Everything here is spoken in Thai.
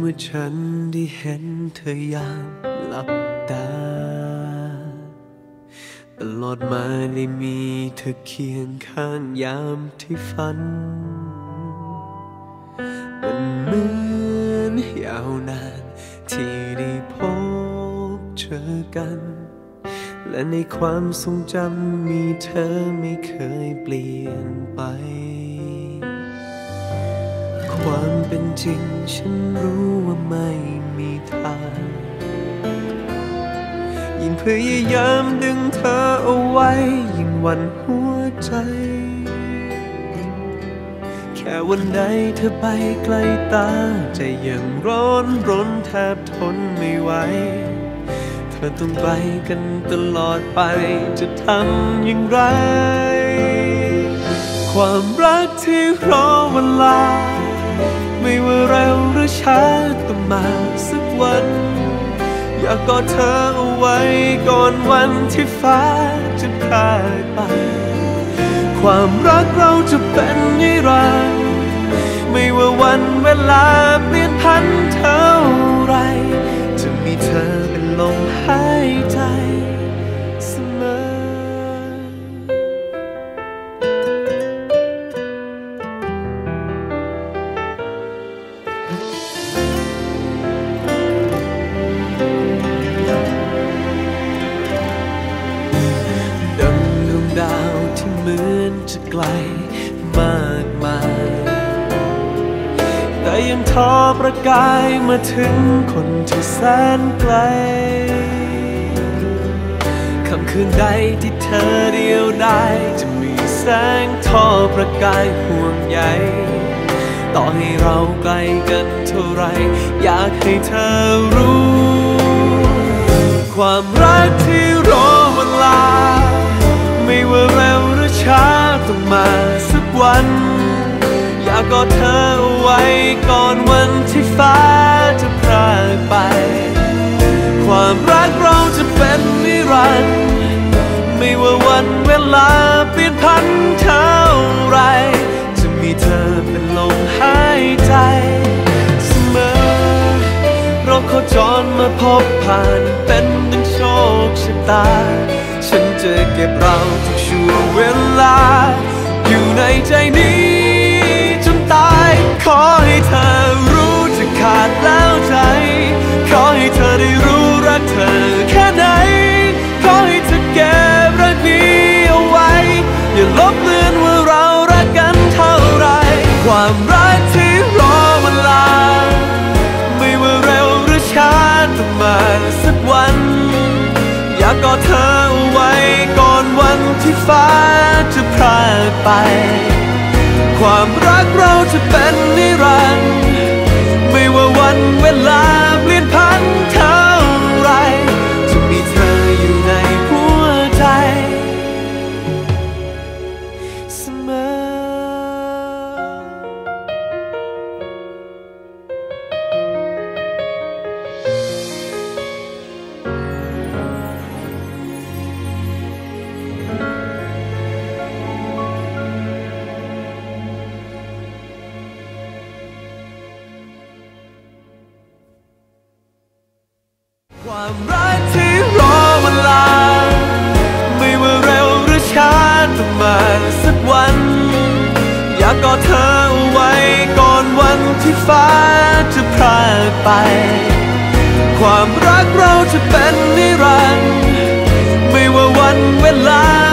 เมื่อฉันได้เห็นเธอยามหลับตาตลอดมาได้มีเธอเคียงข้างยามที่ฝันมันเหมือนยาวนานที่ได้พบเจอกันและในความทรงจำมีเธอไม่เคยเปลี่ยนไปความเป็นจริงฉันรู้ว่าไม่มีทางยิ่งพยายามดึงเธอเอาไว้ยิ่งหวั่นหัวใจแค่วันใดเธอไปไกลตาใจยังร้อนรนแทบทนไม่ไหวเธอต้องไปกันตลอดไปจะทำอย่างไรความรักที่รอเวลาไม่ว่าเร็วหรือช้าต้องมาสักวันอยากกอดเธอเอาไว้ก่อนวันที่ฟ้าจะพรากไปความรักเราจะเป็นนิรันดร์ไม่ว่าวันเวลาเปลี่ยนพันเท่าไรจะมีเธอเป็นลมหายใจเสมอดาวที่เหมือนจะไกลมากมายแต่ยังทอประกายมาถึงคนที่แสนไกลค่ำคืนใดที่เธอเดียวดายจะมีแสงทอประกายห่วงใยต่อให้เราไกลกันเท่าไรอยากให้เธอรู้ความรักที่รอเวลาไม่ว่าเร็วหรือช้าต้องมาสักวันอยากกอดเธอเอาไว้ก่อนวันที่ฟ้าจะพรากไปความรักเราจะเป็นนิรันดร์ไม่ว่าวันเวลาเปลี่ยนพันเท่าไรจะมีเธอเป็นลมหายใจเสมอเราโคจรมาพบผ่านเป็นดังโชคชะตาฉันจะเก็บเราทุกช่วงเวลาอยู่ในใจนี้จนตายขอให้เธอรู้จะขาดแล้วใจขอให้เธอได้รู้รักเธอแค่ไหนขอให้เธอเก็บรักนี้เอาไว้อย่าลบเลือนว่าเรารักกันเท่าไรความรักที่รอเวลาไม่ว่าเร็วหรือช้าต้องมาสักวันอยากกอดเธอเอาไว้ก่อนวันที่ฟ้าจะพรากไปความรักเราจะเป็นนิรันดร์ไม่ว่าวันเวลาเปลี่ยนพันเท่าไรจะมีเธออยู่ในหัวใจเสมอความรักที่รอเวลาไม่ว่าเร็วหรือช้าต้องมาสักวันอยากกอดเธอเอาไว้ก่อนวันที่ฟ้าจะพรากไปความรักเราจะเป็นนิรันดร์ไม่ว่าวันเวลา